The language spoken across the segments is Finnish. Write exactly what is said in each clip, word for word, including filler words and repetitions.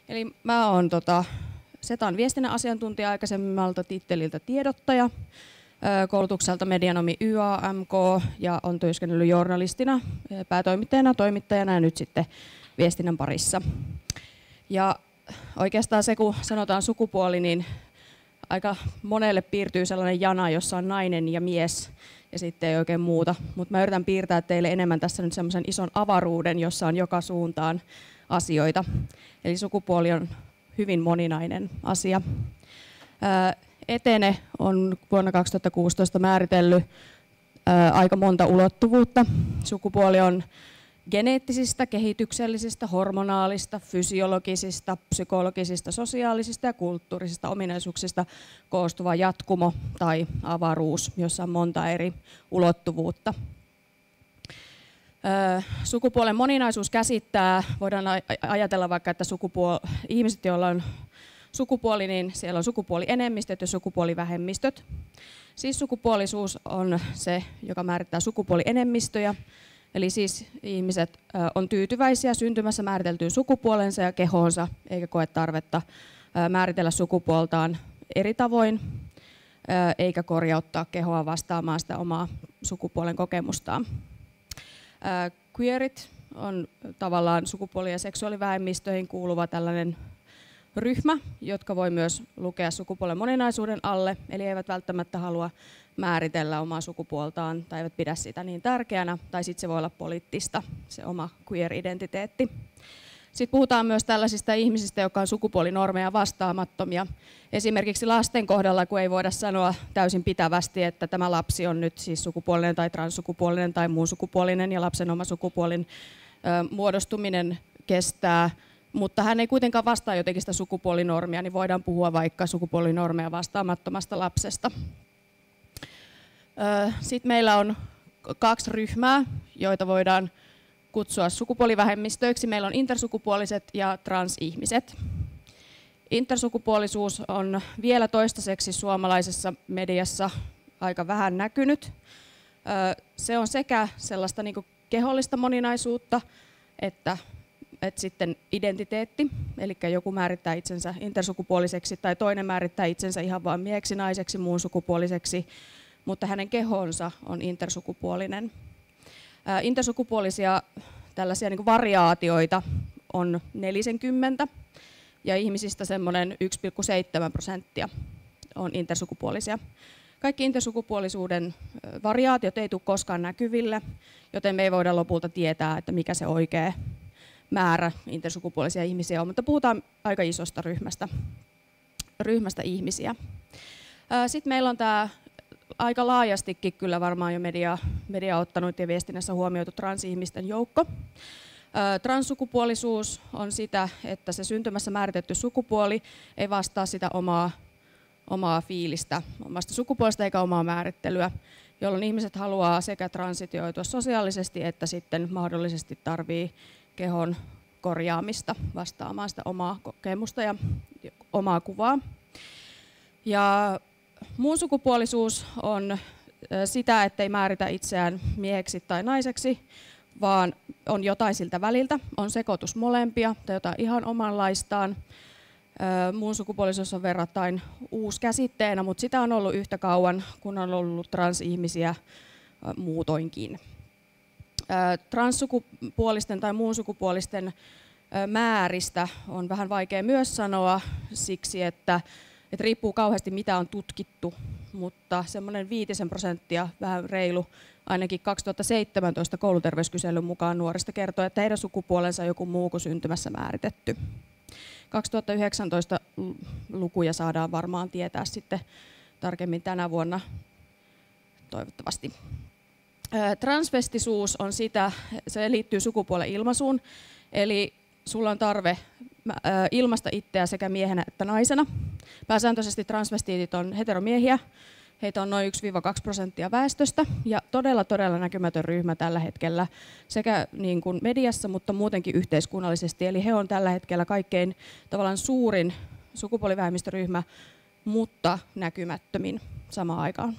Eli mä oon tota, Setan viestinnän asiantuntija aikaisemmalta titteliltä tiedottaja, koulutukselta medianomi Y A M K ja on työskennellyt journalistina, päätoimittajana, toimittajana ja nyt sitten viestinnän parissa. Ja oikeastaan se, kun sanotaan sukupuoli, niin aika monelle piirtyy sellainen jana, jossa on nainen ja mies ja sitten ei oikein muuta. Mutta mä yritän piirtää teille enemmän tässä nyt semmoisen ison avaruuden, jossa on joka suuntaan asioita. Eli sukupuoli on hyvin moninainen asia. Etene on vuonna kaksituhattakuusitoista määritellyt aika monta ulottuvuutta. Sukupuoli on geneettisistä, kehityksellisistä, hormonaalista, fysiologisista, psykologisista, sosiaalisista ja kulttuurisista ominaisuuksista koostuva jatkumo tai avaruus, jossa on monta eri ulottuvuutta. Sukupuolen moninaisuus käsittää, voidaan ajatella vaikka, että sukupuol- ihmiset, joilla on sukupuoli, niin siellä on sukupuolienemmistöt ja sukupuolivähemmistöt. Siis sukupuolisuus on se, joka määrittää sukupuolienemmistöjä. Eli siis ihmiset on tyytyväisiä syntymässä määriteltyyn sukupuolensa ja kehoonsa, eikä koe tarvetta määritellä sukupuoltaan eri tavoin, eikä korjauttaa kehoa vastaamaan sitä omaa sukupuolen kokemustaan. Queerit on tavallaan sukupuoli- ja seksuaalivähemmistöihin kuuluva tällainen ryhmä, jotka voi myös lukea sukupuolen moninaisuuden alle, eli eivät välttämättä halua määritellä omaa sukupuoltaan tai eivät pidä sitä niin tärkeänä, tai sitten se voi olla poliittista, se oma queer-identiteetti. Sitten puhutaan myös tällaisista ihmisistä, jotka on sukupuolinormeja vastaamattomia. Esimerkiksi lasten kohdalla, kun ei voida sanoa täysin pitävästi, että tämä lapsi on nyt siis sukupuolinen tai transsukupuolinen tai muun sukupuolinen ja lapsen oma sukupuolin ö, muodostuminen kestää, mutta hän ei kuitenkaan vastaa jotenkin sitä sukupuolinormia, niin voidaan puhua vaikka sukupuolinormeja vastaamattomasta lapsesta. Sitten meillä on kaksi ryhmää, joita voidaan kutsua sukupuolivähemmistöiksi. Meillä on intersukupuoliset ja transihmiset. Intersukupuolisuus on vielä toistaiseksi suomalaisessa mediassa aika vähän näkynyt. Se on sekä sellaista niin kuin kehollista moninaisuutta että, että sitten identiteetti, eli joku määrittää itsensä intersukupuoliseksi tai toinen määrittää itsensä ihan vain mieheksi, naiseksi, muun sukupuoliseksi, mutta hänen kehonsa on intersukupuolinen. Ää, intersukupuolisia tällaisia niin kuin variaatioita on nelisenkymmentä ja ihmisistä semmoinen yksi pilkku seitsemän prosenttia on intersukupuolisia. Kaikki intersukupuolisuuden variaatiot ei tule koskaan näkyville, joten me ei voida lopulta tietää, että mikä se oikea määrä intersukupuolisia ihmisiä on, mutta puhutaan aika isosta ryhmästä, ryhmästä ihmisiä. Sitten meillä on tämä aika laajastikin kyllä varmaan jo media, media ottanut ja viestinnässä huomioitu transihmisten joukko. Transsukupuolisuus on sitä, että se syntymässä määritetty sukupuoli ei vastaa sitä omaa, omaa fiilistä, omasta sukupuolesta eikä omaa määrittelyä, jolloin ihmiset haluaa sekä transitioitua sosiaalisesti että sitten mahdollisesti tarvii kehon korjaamista vastaamaan sitä omaa kokemusta ja omaa kuvaa. Ja muun sukupuolisuus on sitä, ettei määritä itseään mieheksi tai naiseksi, vaan on jotain siltä väliltä, on sekoitus molempia tai jotain ihan omanlaistaan. Muun sukupuolisuus on verrattain uusi käsitteenä, mutta sitä on ollut yhtä kauan, kun on ollut transihmisiä muutoinkin. Transsukupuolisten tai muun sukupuolisten määristä on vähän vaikea myös sanoa siksi, että, että riippuu kauheasti mitä on tutkittu, mutta semmoinen viitisen prosenttia, vähän reilu, ainakin kaksituhattaseitsemäntoista kouluterveyskyselyn mukaan nuorista kertoo, että heidän sukupuolensa on joku muu kuin syntymässä määritetty. kaksituhattayhdeksäntoista lukuja saadaan varmaan tietää sitten tarkemmin tänä vuonna, toivottavasti. Transvestisuus on sitä, se liittyy sukupuolen ilmaisuun, eli sulla on tarve ilmaista itseä sekä miehenä että naisena. Pääsääntöisesti transvestiitit on heteromiehiä, heitä on noin yksi kaksi prosenttia väestöstä ja todella todella näkymätön ryhmä tällä hetkellä sekä niin kuin mediassa, mutta muutenkin yhteiskunnallisesti. Eli he on tällä hetkellä kaikkein tavallaan suurin sukupuolivähemmistöryhmä, mutta näkymättömin samaan aikaan.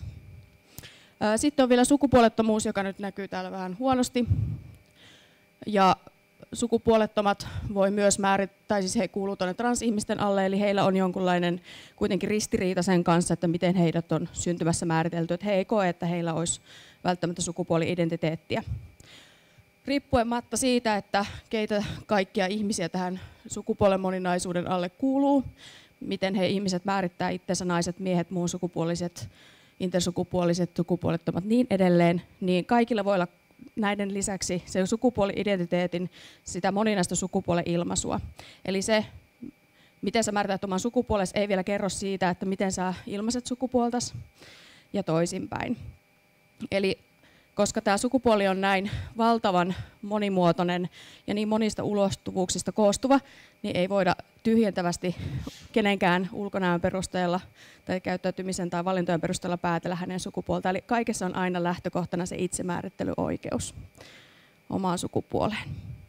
Sitten on vielä sukupuolettomuus, joka nyt näkyy täällä vähän huonosti. Ja transsukupuolettomat voi myös määrittää, tai siis he kuuluvat tuonne transihmisten alle, eli heillä on jonkunlainen kuitenkin ristiriita sen kanssa, että miten heidät on syntymässä määritelty, että he ei koe, että heillä olisi välttämättä sukupuoli-identiteettiä. Riippuematta siitä, että keitä kaikkia ihmisiä tähän sukupuolen moninaisuuden alle kuuluu, miten he ihmiset määrittää itsensä, naiset, miehet, muun sukupuoliset, intersukupuoliset, sukupuolettomat niin edelleen, niin kaikilla voi olla näiden lisäksi se sukupuoli-identiteetin sitä moninaista sukupuolen ilmaisua. Eli se, miten sä määrität oman sukupuolesi, ei vielä kerro siitä, että miten sä ilmaiset sukupuoltas ja toisinpäin. Eli koska tämä sukupuoli on näin valtavan monimuotoinen ja niin monista ulottuvuuksista koostuva, niin ei voida tyhjentävästi kenenkään ulkonäön perusteella tai käyttäytymisen tai valintojen perusteella päätellä hänen sukupuoltaan. Eli kaikessa on aina lähtökohtana se itsemäärittelyoikeus omaan sukupuoleen.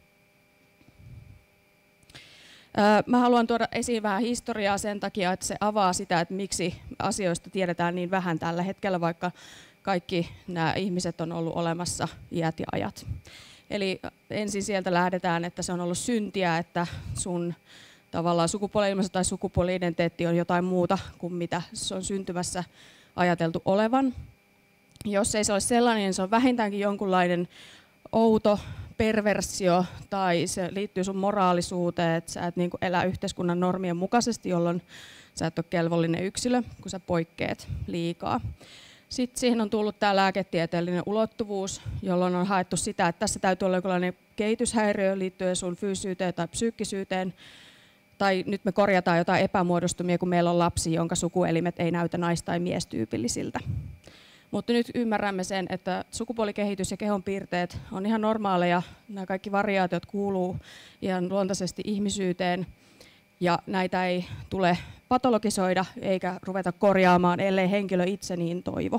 Mä haluan tuoda esiin vähän historiaa sen takia, että se avaa sitä, että miksi asioista tiedetään niin vähän tällä hetkellä, vaikka kaikki nämä ihmiset on ollut olemassa iät ja ajat. Eli ensin sieltä lähdetään, että se on ollut syntiä, että sun tavallaan sukupuoli-ilmaisu tai sukupuoli-identiteetti on jotain muuta kuin mitä se on syntymässä ajateltu olevan. Jos ei se ole sellainen, niin se on vähintäänkin jonkunlainen outo perversio tai se liittyy sun moraalisuuteen, että sä et niin kuin elä yhteiskunnan normien mukaisesti, jolloin sä et ole kelvollinen yksilö, kun sä poikkeat liikaa. Sitten siihen on tullut tämä lääketieteellinen ulottuvuus, jolloin on haettu sitä, että tässä täytyy olla jonkinlainen kehityshäiriö liittyen sun fyysisyyteen tai psyykkisyyteen. Tai nyt me korjataan jotain epämuodostumia, kun meillä on lapsi, jonka sukuelimet ei näytä nais- tai miestyypillisiltä. Mutta nyt ymmärrämme sen, että sukupuolikehitys ja kehon piirteet on ihan normaaleja. Nämä kaikki variaatiot kuuluu ihan luontaisesti ihmisyyteen. Ja näitä ei tule patologisoida eikä ruveta korjaamaan, ellei henkilö itse niin toivo.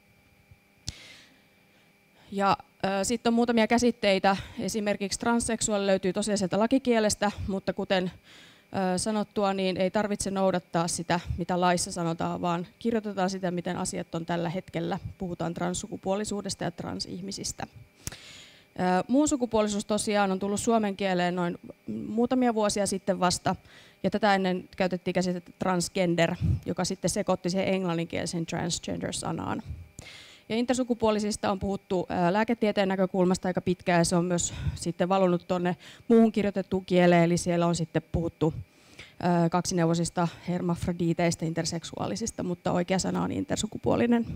Ja sitten on muutamia käsitteitä. Esimerkiksi transseksuaali löytyy tosiaan sieltä lakikielestä, mutta kuten ö, sanottua, niin ei tarvitse noudattaa sitä, mitä laissa sanotaan, vaan kirjoitetaan sitä, miten asiat on tällä hetkellä. Puhutaan transsukupuolisuudesta ja transihmisistä. Muun sukupuolisuus tosiaan on tullut suomen kieleen noin muutamia vuosia sitten vasta, ja tätä ennen käytettiin käsitettä transgender, joka sitten sekoitti siihen englanninkielisen transgender-sanaan. Ja intersukupuolisista on puhuttu lääketieteen näkökulmasta aika pitkään, ja se on myös sitten valunut tuonne muuhun kirjoitettuun kieleen, eli siellä on sitten puhuttu kaksineuvosista, hermafroditeista, interseksuaalisista, mutta oikea sana on intersukupuolinen.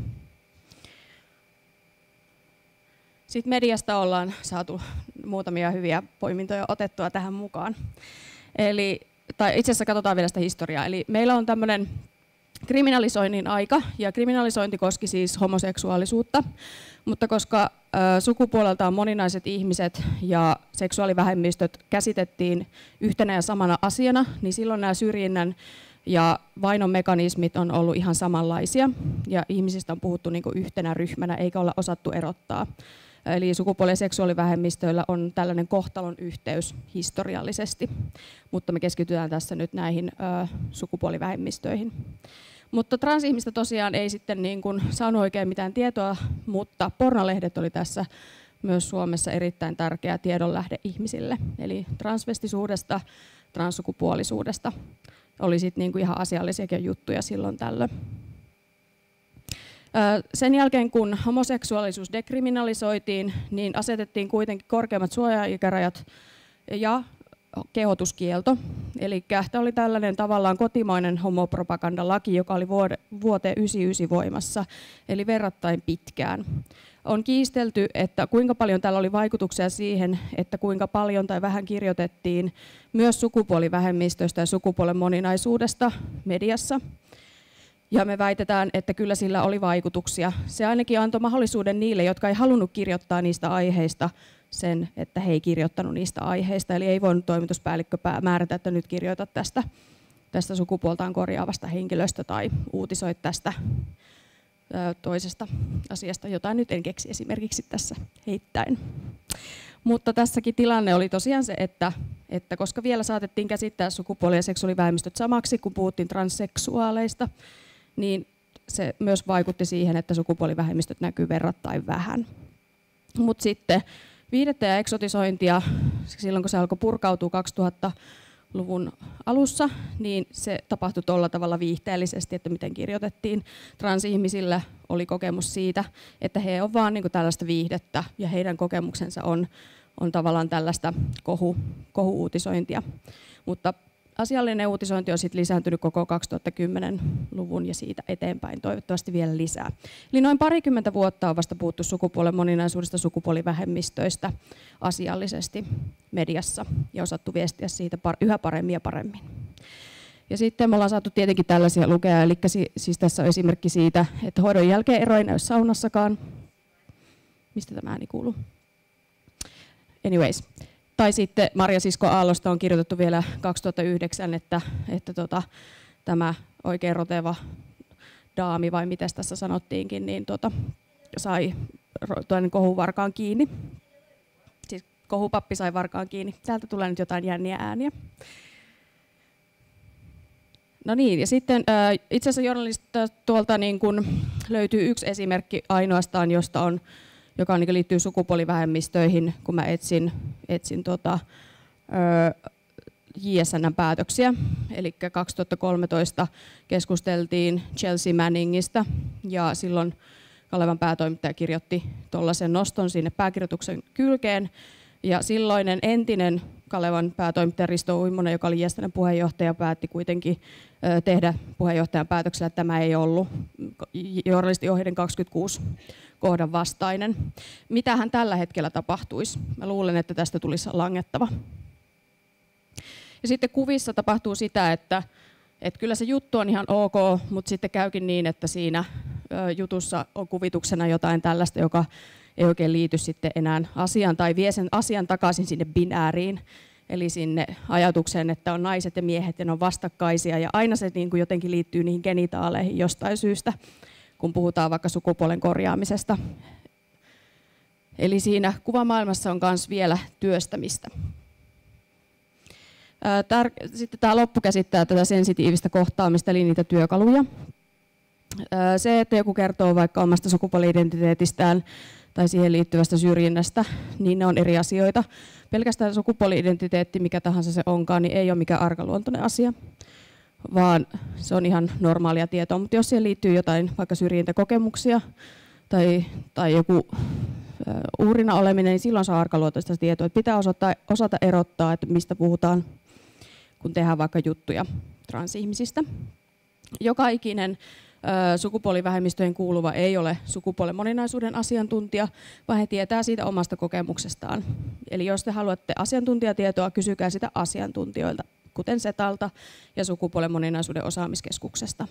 Sitten mediasta ollaan saatu muutamia hyviä poimintoja otettua tähän mukaan. Eli, tai itse asiassa katsotaan vielä sitä historiaa. Eli meillä on tämmöinen kriminalisoinnin aika, ja kriminalisointi koski siis homoseksuaalisuutta, mutta koska ö, sukupuoleltaan moninaiset ihmiset ja seksuaalivähemmistöt käsitettiin yhtenä ja samana asiana, niin silloin nämä syrjinnän ja vainon mekanismit on ollut ihan samanlaisia, ja ihmisistä on puhuttu niin kuin yhtenä ryhmänä, eikä olla osattu erottaa. Eli sukupuoli- ja seksuaalivähemmistöillä on tällainen kohtalon yhteys historiallisesti, mutta me keskitytään tässä nyt näihin ö, sukupuolivähemmistöihin. Mutta transihmistä tosiaan ei sitten niin kuin saanut oikein mitään tietoa, mutta pornolehdet oli tässä myös Suomessa erittäin tärkeä tiedonlähde ihmisille. Eli transvestisuudesta, transsukupuolisuudesta oli sitten niin kuin ihan asiallisiakin juttuja silloin tällöin. Sen jälkeen, kun homoseksuaalisuus dekriminalisoitiin, niin asetettiin kuitenkin korkeammat suoja-ikärajat ja kehotuskielto. Eli tämä oli tällainen tavallaan kotimainen homopropagandalaki, joka oli vuoteen yhdeksänkymmentäyhdeksän voimassa, eli verrattain pitkään. On kiistelty, että kuinka paljon tällä oli vaikutuksia siihen, että kuinka paljon tai vähän kirjoitettiin myös sukupuolivähemmistöistä ja sukupuolen moninaisuudesta mediassa. Ja me väitetään, että kyllä sillä oli vaikutuksia. Se ainakin antoi mahdollisuuden niille, jotka ei halunnut kirjoittaa niistä aiheista, sen, että he ei kirjoittanut niistä aiheista. Eli ei voinut toimituspäällikkö määrätä, että nyt kirjoita tästä, tästä sukupuoltaan korjaavasta henkilöstä tai uutisoit tästä ö, toisesta asiasta, jota nyt en keksi esimerkiksi tässä heittäen. Mutta tässäkin tilanne oli tosiaan se, että, että koska vielä saatettiin käsittää sukupuoli- ja seksuaalivähemmistöt samaksi, kun puhuttiin transseksuaaleista, niin se myös vaikutti siihen, että sukupuolivähemmistöt näkyy verrattain vähän. Mutta sitten viihdettä ja eksotisointia silloin, kun se alkoi purkautua kaksituhattaluvun alussa, niin se tapahtui tuolla tavalla viihteellisesti, että miten kirjoitettiin. Transihmisillä oli kokemus siitä, että he on vaan niin kuin tällaista viihdettä ja heidän kokemuksensa on, on tavallaan tällaista kohu, kohu-uutisointia. Mutta asiallinen uutisointi on sitten lisääntynyt koko kaksituhattakymmenluvun ja siitä eteenpäin toivottavasti vielä lisää. Eli noin parikymmentä vuotta on vasta puhuttu sukupuolen moninaisuudesta, sukupuolivähemmistöistä asiallisesti mediassa ja osattu viestiä siitä yhä paremmin ja paremmin. Ja sitten me ollaan saatu tietenkin tällaisia lukea, eli siis tässä on esimerkki siitä, että hoidon jälkeen ero ei näy saunassakaan. Mistä tämä ääni kuuluu? Anyways. Tai sitten Marja Sisko-Aallosta on kirjoitettu vielä kaksituhattayhdeksän, että, että tota, tämä oikein roteva daami, vai miten tässä sanottiinkin, niin tota, sai kohuvarkaan kiinni. Siis kohupappi sai varkaan kiinni. Täältä tulee nyt jotain jänniä ääniä. No niin, ja sitten äh, itse asiassa journalista tuolta niin kun löytyy yksi esimerkki ainoastaan, josta on joka on, niin liittyy sukupuolivähemmistöihin, kun mä etsin, etsin tota, J S N-päätöksiä. Eli kaksituhattakolmetoista keskusteltiin Chelsea Manningista, ja silloin Kalevan päätoimittaja kirjoitti tuollaisen noston sinne pääkirjoituksen kylkeen. Ja silloinen entinen Kalevan päätoimittaja Risto Uimonen, joka oli J S N:n puheenjohtaja, päätti kuitenkin tehdä puheenjohtajan päätöksellä, että tämä ei ollut journalistiohjeiden kaksikymmentäkuusi kohdan vastainen. Mitähän tällä hetkellä tapahtuisi? Mä luulen, että tästä tulisi langettava. Ja sitten kuvissa tapahtuu sitä, että, että kyllä se juttu on ihan ok, mutta sitten käykin niin, että siinä jutussa on kuvituksena jotain tällaista, joka ei oikein liity sitten enää asiaan tai vie sen asian takaisin sinne binääriin, eli sinne ajatukseen, että on naiset ja miehet ja ne on vastakkaisia, ja aina se niin kuin jotenkin liittyy niihin genitaaleihin jostain syystä, kun puhutaan vaikka sukupuolen korjaamisesta. Eli siinä kuvamaailmassa on myös vielä työstämistä. Sitten tämä loppu käsittää tätä sensitiivistä kohtaamista, eli niitä työkaluja. Se, että joku kertoo vaikka omasta sukupuoli-identiteetistään tai siihen liittyvästä syrjinnästä, niin ne on eri asioita. Pelkästään sukupuoli-identiteetti, mikä tahansa se onkaan, niin ei ole mikään arkaluontoinen asia, vaan se on ihan normaalia tietoa. Mutta jos siihen liittyy jotain vaikka syrjintäkokemuksia tai, tai joku uhrina oleminen, niin silloin saa arkaluontoista tietoa. Että pitää osata, osata erottaa, että mistä puhutaan, kun tehdään vaikka juttuja transihmisistä. Joka ikinen sukupuolivähemmistöjen kuuluva ei ole sukupuolen moninaisuuden asiantuntija, vaan he tietää siitä omasta kokemuksestaan. Eli jos te haluatte asiantuntijatietoa, kysykää sitä asiantuntijoilta, kuten Setalta ja sukupuolen moninaisuuden osaamiskeskuksesta.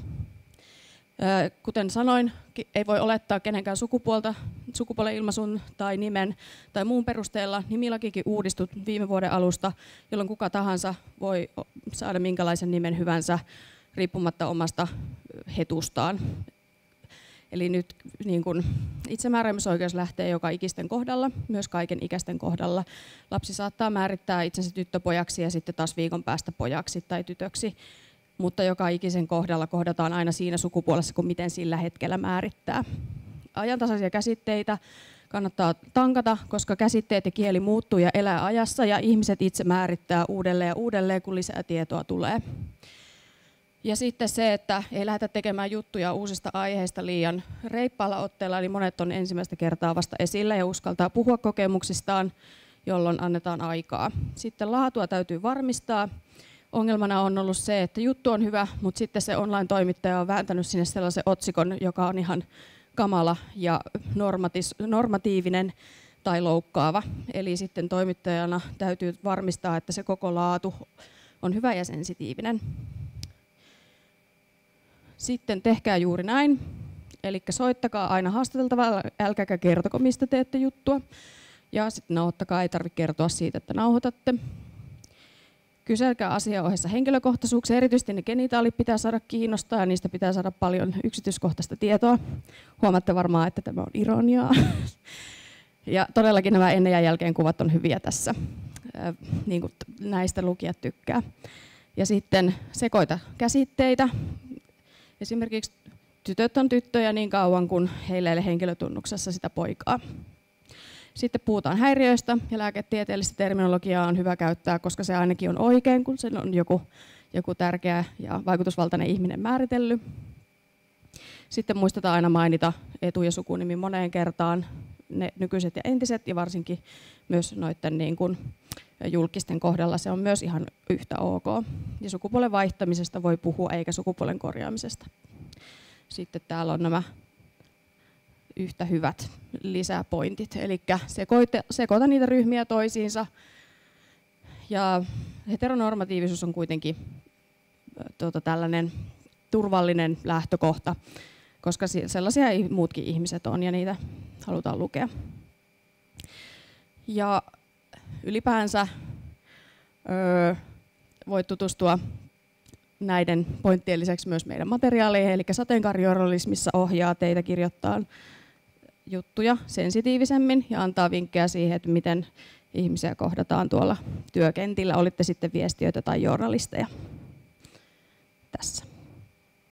Kuten sanoin, ei voi olettaa kenenkään sukupuolta, sukupuolen ilmaisun tai nimen tai muun perusteella. Nimilakikin uudistui viime vuoden alusta, jolloin kuka tahansa voi saada minkälaisen nimen hyvänsä riippumatta omasta hetustaan. Eli nyt niin kun itsemääräämisoikeus lähtee joka ikisten kohdalla, myös kaiken ikäisten kohdalla. Lapsi saattaa määrittää itsensä tyttöpojaksi ja sitten taas viikon päästä pojaksi tai tytöksi, mutta joka ikisen kohdalla kohdataan aina siinä sukupuolessa, kun miten sillä hetkellä määrittää. Ajantasaisia käsitteitä kannattaa tankata, koska käsitteet ja kieli muuttuu ja elää ajassa, ja ihmiset itse määrittää uudelleen ja uudelleen, kun lisää tietoa tulee. Ja sitten se, että ei lähdetä tekemään juttuja uusista aiheista liian reippaalla otteella, eli monet on ensimmäistä kertaa vasta esillä ja uskaltaa puhua kokemuksistaan, jolloin annetaan aikaa. Sitten laatua täytyy varmistaa. Ongelmana on ollut se, että juttu on hyvä, mutta sitten se online-toimittaja on vääntänyt sinne sellaisen otsikon, joka on ihan kamala ja normatiivinen tai loukkaava. Eli sitten toimittajana täytyy varmistaa, että se koko laatu on hyvä ja sensitiivinen. Sitten tehkää juuri näin, eli soittakaa aina haastateltavaa, älkääkä kertoko, mistä teette juttua. Ja sitten nauhoittakaa, ei tarvitse kertoa siitä, että nauhoitatte. Kyselkää asian ohessa henkilökohtaisuuksia, erityisesti ne genitaalit pitää saada kiinnostaa ja niistä pitää saada paljon yksityiskohtaista tietoa. Huomaatte varmaan, että tämä on ironiaa. Ja todellakin nämä ennen ja jälkeen kuvat on hyviä tässä, niin kuin näistä lukijat tykkää. Ja sitten sekoita käsitteitä. Esimerkiksi tytöt on tyttöjä niin kauan, kun heillä ei ole henkilötunnuksessa sitä poikaa. Sitten puhutaan häiriöistä ja lääketieteellistä terminologiaa on hyvä käyttää, koska se ainakin on oikein, kun se on joku, joku tärkeä ja vaikutusvaltainen ihminen määritellyt. Sitten muistetaan aina mainita etu- ja sukunimi moneen kertaan, ne nykyiset ja entiset, ja varsinkin myös noiden niin kuin julkisten kohdalla se on myös ihan yhtä ok. Ja sukupuolen vaihtamisesta voi puhua, eikä sukupuolen korjaamisesta. Sitten täällä on nämä yhtä hyvät lisäpointit, eli sekoita niitä ryhmiä toisiinsa. Ja heteronormatiivisuus on kuitenkin tuota, tällainen turvallinen lähtökohta, koska sellaisia muutkin ihmiset on ja niitä halutaan lukea. Ja ylipäänsä öö, voit tutustua näiden pointtien lisäksi myös meidän materiaaleihin, eli sateenkaarijournalismissa ohjaa teitä kirjoittaa juttuja sensitiivisemmin ja antaa vinkkejä siihen, että miten ihmisiä kohdataan tuolla työkentillä, olitte sitten viestiöitä tai journalisteja.